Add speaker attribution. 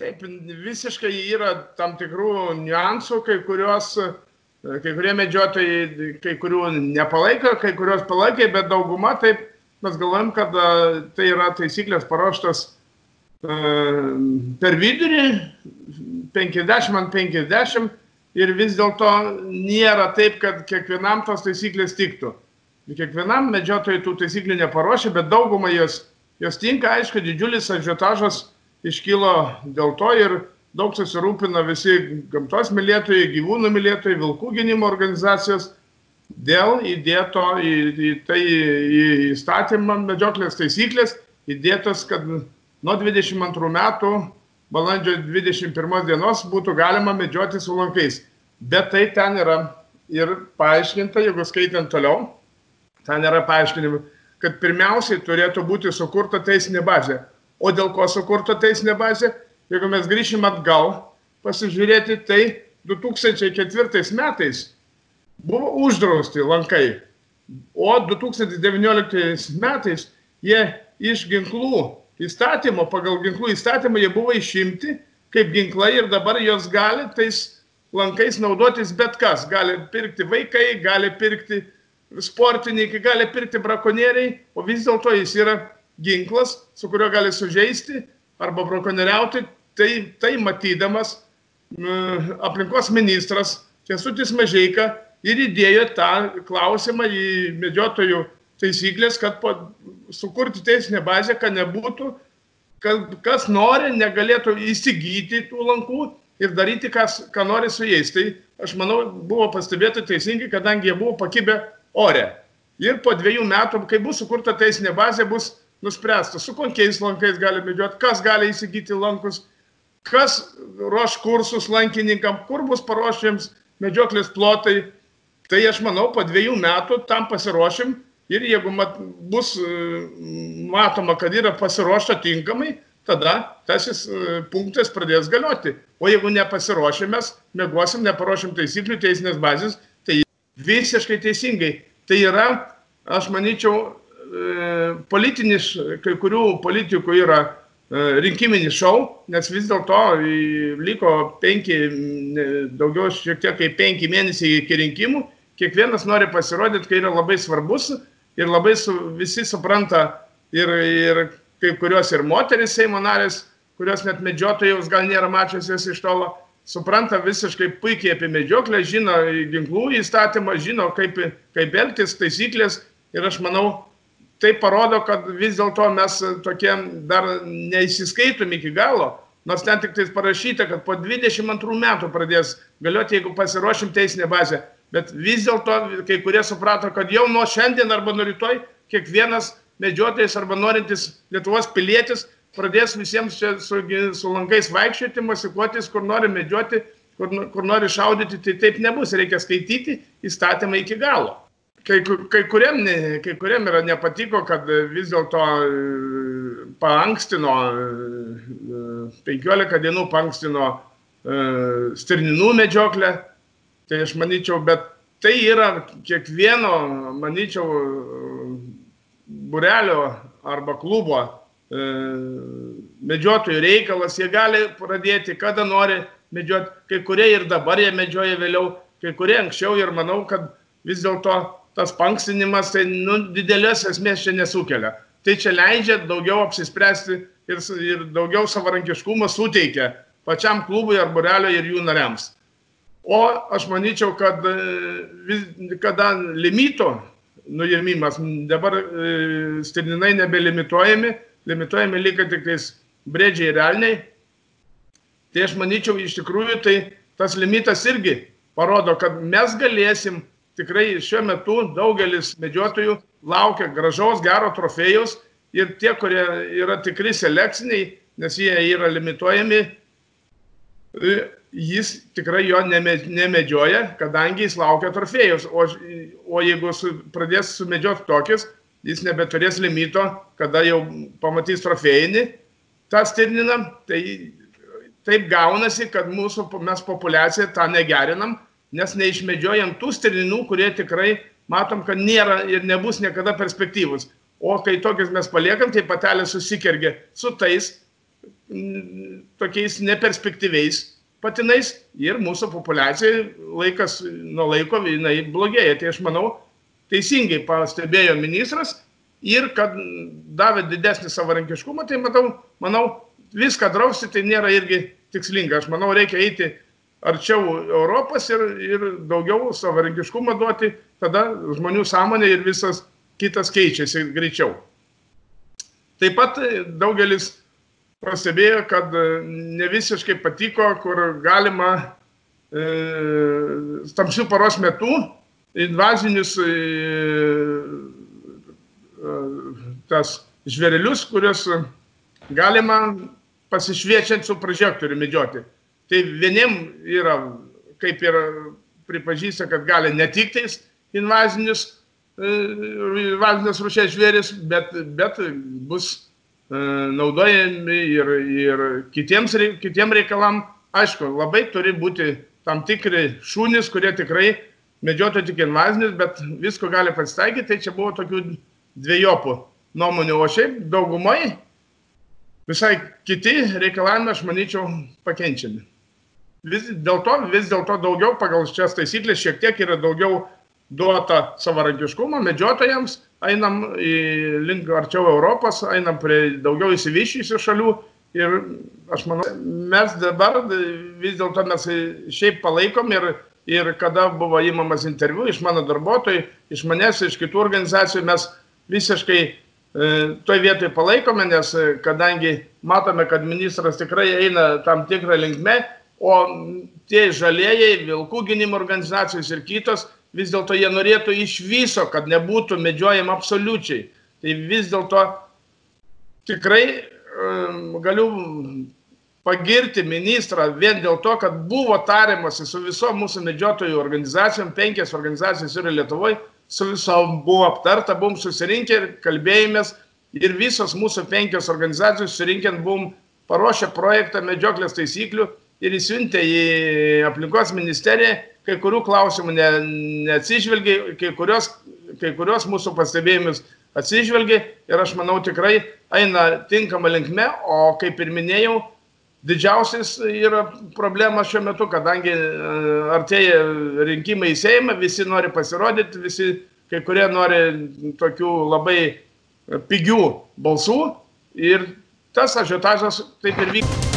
Speaker 1: Taip, visiškai yra tam tikrų niuansų, kai kurie medžiotojai, kai kurių nepalaiko, kai kurios palaikė, bet dauguma taip mes galvojam, kad tai yra taisyklės paruoštos per vidurį, 50 ant 50 ir vis dėlto nėra taip, kad kiekvienam tos taisyklės tiktų. Kiekvienam medžiotojai tų taisyklių neparuošia, bet daugumą jos tinka, aišku, didžiulis ažiotažas iškilo dėl to ir daug susirūpina visi gamtos mylėtojai, gyvūnų mylėtojai, vilkų gynimo organizacijos dėl įdėto į įstatymą medžioklės taisyklės įdėtas, kad nuo 22 metų balandžio 21 dienos būtų galima medžioti su lankais. Bet tai ten yra ir paaiškinta, jeigu skaitant toliau, ten yra paaiškinimai, kad pirmiausiai turėtų būti sukurta teisinė bazė. O dėl ko sukurta teisinė bazė? Jeigu mes grįšim atgal, pasižiūrėti, tai 2004 metais buvo uždrausti lankai, o 2019 metais jie iš ginklų įstatymo, pagal ginklų įstatymą jie buvo išimti kaip ginklai ir dabar jos gali tais lankais naudotis bet kas. Gali pirkti vaikai, gali pirkti sportininkai, gali pirkti brakonieriai, o vis dėlto jis yra ginklas, su kuriuo gali sužeisti arba brakonieriauti. Tai matydamas aplinkos ministras Kęstutis Mažeika ir įdėjo tą klausimą į medžiotojų taisyklės, kad sukurti teisinę bazę, kad nebūtų, kad kas nori, negalėtų įsigyti tų lankų ir daryti, ką nori su jais. Tai aš manau, buvo pastebėta teisingai, kadangi jie buvo pakibę ore. Ir po 2 metų, kai bus sukurta teisinė bazė, bus nuspręsta, su kokiais lankais gali medžioti, kas gali įsigyti lankus, kas ruoš kursus lankininkam, kur bus paruošėms medžioklės plotai. Tai aš manau, po 2 metų tam pasiruošim ir jeigu bus matoma, kad yra pasiruošta tinkamai, tada tasis punktas pradės galioti. O jeigu nepasiruošim, mes mėgosim, neparuošim taisyklių teisinės bazės, tai visiškai teisingai. Tai yra, aš manyčiau, politinis, kai kurių politikų yra rinkiminis šou, nes vis dėlto liko 5, daugiau šiek tiek kaip 5 mėnesiai iki rinkimų, kiekvienas nori pasirodyti, kai yra labai svarbus ir labai visi supranta ir kai kurios ir moteris Seimo narės, kurios net medžiotojus gal nėra mačiusios iš tolo, supranta visiškai puikiai apie medžioklę, žino ginklų įstatymą, žino kaip elgtis, taisyklės ir aš manau, tai parodo, kad vis dėlto mes tokie dar neįsiskaitom iki galo, nors ten tik tais parašyta, kad po 22 metų pradės galioti, jeigu pasiruošim teisinę bazę. Bet vis dėlto kai kurie suprato, kad jau nuo šiandien arba nuo rytoj kiekvienas medžiotojas arba norintis Lietuvos pilietis pradės visiems čia su lankais vaikščioti, mosikuotis, kur nori medžioti, kur nori šaudyti, tai taip nebus. Reikia skaityti įstatymą iki galo. Kai kuriem yra nepatiko, kad vis dėlto paankstino, 15 dienų paankstino stirninų medžioklę. Tai aš manyčiau, bet tai yra kiekvieno, manyčiau, būrelio arba klubo medžiotojų reikalas. Jie gali pradėti, kada nori medžioti. Kai kurie ir dabar jie medžioja vėliau, kai kurie anksčiau ir manau, kad vis dėlto tas pankstinimas tai didelės esmės čia nesukelia. Tai čia leidžia daugiau apsispręsti ir daugiau savarankiškumo suteikia pačiam klubui ar būrelio ir jų nariams. O aš manyčiau, kad kada limito nuėmimas, dabar stirninai limituojami lieka tik tais briedžiai ir elniai, tai aš manyčiau, iš tikrųjų, tai tas limitas irgi parodo, kad mes galėsim tikrai šiuo metu daugelis medžiotojų laukia gražaus, gero trofėjaus ir tie, kurie yra tikri selekciniai, nes jie yra limituojami, jis tikrai jo nemedžioja, kadangi jis laukia trofėjus. O jeigu pradės sumedžioti tokius, jis nebeturės limito, kada jau pamatys trofėjinį tą stirniną, tai taip gaunasi, kad mes populiaciją tą negerinam, nes neišmedžiojam tų stirninų, kurie tikrai matom, kad nėra ir nebus niekada perspektyvus. O kai tokius mes paliekam, tai patelė susikergia su tais tokiais neperspektyviais patinais ir mūsų populiacijai laikas nuo laiko jinai blogėja. Tai aš manau, teisingai pastebėjo ministras ir kad davė didesnį savarankiškumą, tai manau, viską drausti tai nėra irgi tikslinga. Aš manau, reikia eiti arčiau Europos ir daugiau savarankiškumą duoti, tada žmonių sąmonė ir visas kitas keičiasi greičiau. Taip pat daugelis pastebėjo, kad ne visiškai patiko, kur galima tamsių paros metu invazinius tas žvėrelius, kuriuos galima pasišviečiant su prožektoriu medžioti. Tai vieniem yra, kaip ir pripažįsta, kad gali ne tik tais invazinės rūšies žvėris, bet bus naudojami ir kitiem reikalam. Aišku, labai turi būti tam tikri šunys, kurie tikrai medžiotų tik invazinius, bet visko gali pasitaikyti, tai čia buvo tokių dviejopų nuomonių, o šiaip daugumai visai kiti reikalavimai, aš manyčiau, pakenčiami. Vis dėlto daugiau pagal šias taisyklės šiek tiek yra daugiau duota savarankiškumo medžiotojams, einam link arčiau Europos, einam prie daugiau įsivyščiusių šalių ir aš manau, mes dabar vis dėlto mes šiaip palaikom ir kada buvo įmamas interviu iš mano darbuotojų, iš manęs, iš kitų organizacijų, mes visiškai toj vietoj palaikome, nes kadangi matome, kad ministras tikrai eina tam tikrą linkme, o tie žalieji, vilkų gynimo organizacijos ir kitos, vis dėlto jie norėtų iš viso, kad nebūtų medžiojama absoliučiai. Tai vis dėlto tikrai galiu pagirti ministrą vien dėl to, kad buvo tariamasi su visom mūsų medžiotojų organizacijom, 5 organizacijos yra Lietuvoje, su visom buvo aptarta, buvom susirinkę ir kalbėjomės ir visos mūsų 5 organizacijos susirinkę buvom paruošę projektą medžioklės taisyklių ir įsiuntę į aplinkos ministeriją. Kai kurių klausimų neatsižvelgia, kai kurios mūsų pastebėjimus atsižvelgia ir aš manau tikrai eina tinkama linkme, o kaip ir minėjau, didžiausias yra problema šiuo metu, kadangi artėja rinkimai į Seimą, visi nori pasirodyti, kai kurie nori tokių labai pigių balsų ir tas ažiotažas taip ir vyksta.